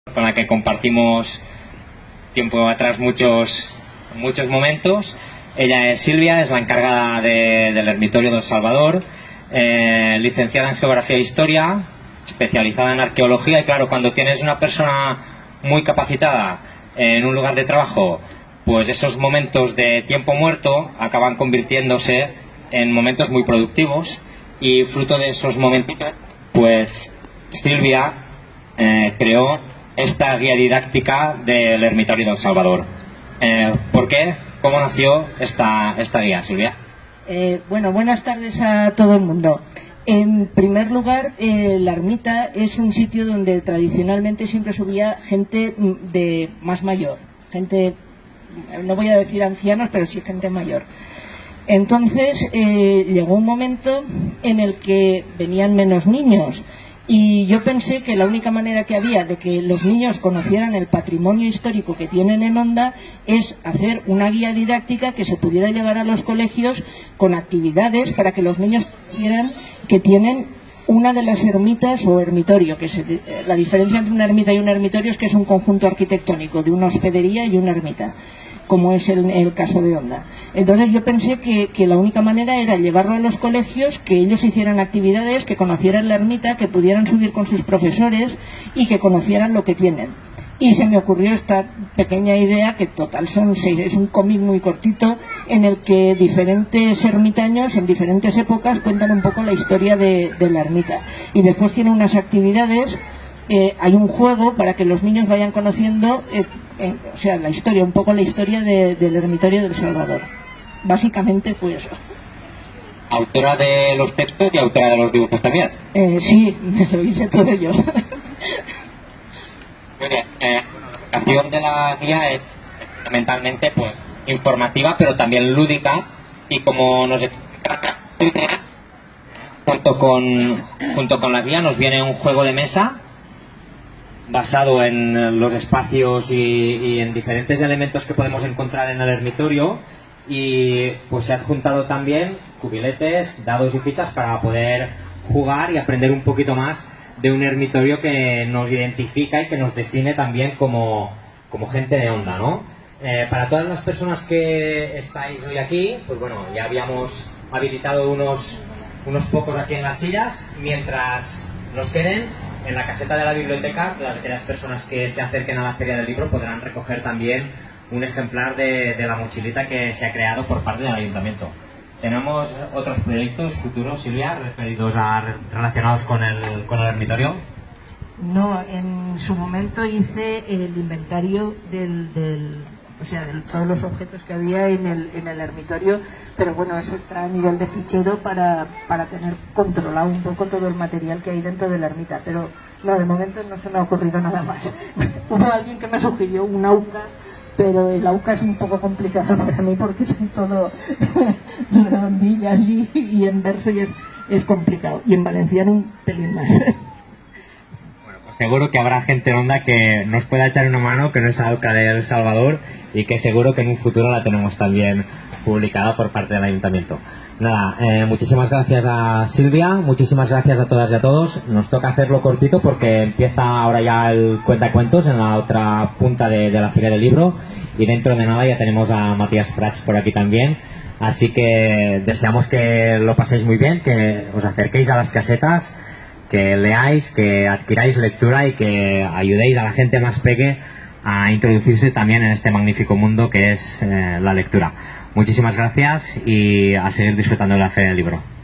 con la que compartimos tiempo atrás muchos momentos. Ella es Silvia, es la encargada del Ermitorio del Salvador, licenciada en Geografía e Historia, especializada en Arqueología, y claro, cuando tienes una persona muy capacitada en un lugar de trabajo, pues esos momentos de tiempo muerto acaban convirtiéndose en momentos muy productivos, y fruto de esos momentitos, pues Silvia creó esta guía didáctica del Ermitorio del Salvador. ¿Por qué? ¿Cómo nació esta guía, Silvia? Bueno, buenas tardes a todo el mundo. En primer lugar, la ermita es un sitio donde tradicionalmente siempre subía gente de más mayor, gente, no voy a decir ancianos, pero sí gente mayor. Entonces llegó un momento en el que venían menos niños, y yo pensé que la única manera que había de que los niños conocieran el patrimonio histórico que tienen en Onda es hacer una guía didáctica que se pudiera llevar a los colegios con actividades para que los niños conocieran que tienen una de las ermitas o ermitorio, la diferencia entre una ermita y un ermitorio es que es un conjunto arquitectónico de una hospedería y una ermita, como es el caso de Onda. Entonces yo pensé que la única manera era llevarlo a los colegios, que ellos hicieran actividades, que conocieran la ermita, que pudieran subir con sus profesores y que conocieran lo que tienen. Y se me ocurrió esta pequeña idea, que total son 6, es un cómic muy cortito, en el que diferentes ermitaños en diferentes épocas cuentan un poco la historia de la ermita. Y después tiene unas actividades, hay un juego para que los niños vayan conociendo o sea, la historia, un poco la historia del Ermitorio del Salvador. Básicamente fue eso. ¿Autora de los textos y autora de los dibujos también? Sí, me lo hice todo yo. Muy bien. La acción de la guía es fundamentalmente pues informativa, pero también lúdica, y como nos explica, junto con la guía nos viene un juego de mesa basado en los espacios y en diferentes elementos que podemos encontrar en el ermitorio, y pues se ha adjuntado también cubiletes, dados y fichas para poder jugar y aprender un poquito más de un ermitorio que nos identifica y que nos define también como gente de Onda, ¿no? Para todas las personas que estáis hoy aquí, pues bueno, ya habíamos habilitado unos pocos aquí en las sillas. Mientras nos queden en la caseta de la biblioteca, aquellas personas que se acerquen a la Feria del Libro podrán recoger también un ejemplar de la mochilita que se ha creado por parte del Ayuntamiento. ¿Tenemos otros proyectos futuros, Silvia, relacionados con el ermitorio? No, en su momento hice el inventario o sea, de todos los objetos que había en el ermitorio, pero bueno, eso está a nivel de fichero para tener controlado un poco todo el material que hay dentro de la ermita, pero no, de momento no se me ha ocurrido nada más. Hubo alguien que me sugirió un AUCA, pero el AUCA es un poco complicado para mí porque son todo redondillas y en verso, y es complicado, y en valenciano un pelín más. Seguro que habrá gente en Onda que nos pueda echar una mano, que no es AUCA de El Salvador, y que seguro que en un futuro la tenemos también publicada por parte del Ayuntamiento. Nada, muchísimas gracias a Silvia, muchísimas gracias a todas y a todos. Nos toca hacerlo cortito porque empieza ahora ya el cuentacuentos en la otra punta de la Feria del Libro, y dentro de nada ya tenemos a Matías Prats por aquí también. Así que deseamos que lo paséis muy bien, que os acerquéis a las casetas, que leáis, que adquiráis lectura y que ayudéis a la gente más peque a introducirse también en este magnífico mundo que es la lectura. Muchísimas gracias y a seguir disfrutando de la Feria del Libro.